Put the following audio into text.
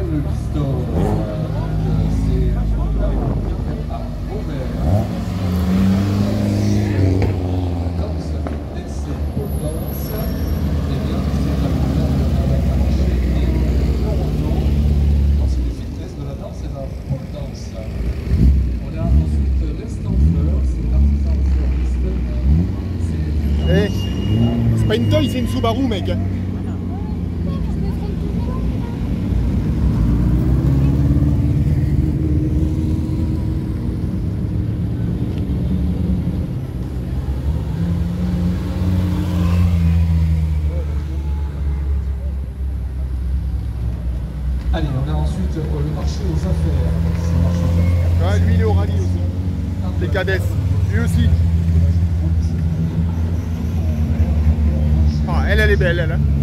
le Bistor. C'est à Beauvais. La danse d'essai danse, eh bien, c'est la couleur de la marché et Toronto. Donc, c'est des fitness de la danse et de la pole danse. On a ensuite l'Instant Fleur, c'est l'artisan fleuriste. Eh, c'est pas une toy, c'est une Subaru, mec. Allez, on a ensuite le marché aux affaires. C'est le marché aux affaires. Ouais, lui il est au rallye aussi. Les cadets, lui aussi. Ah, elle est belle, elle. Hein.